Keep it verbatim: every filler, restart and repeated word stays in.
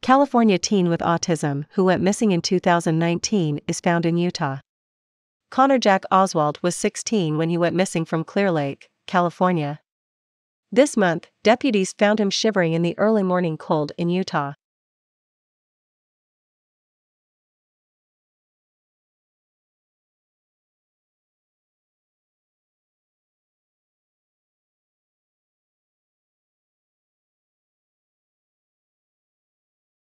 California teen with autism who went missing in two thousand nineteen is found in Utah. Connerjack Oswalt was sixteen when he went missing from Clearlake, California. This month, deputies found him shivering in the early morning cold in Utah.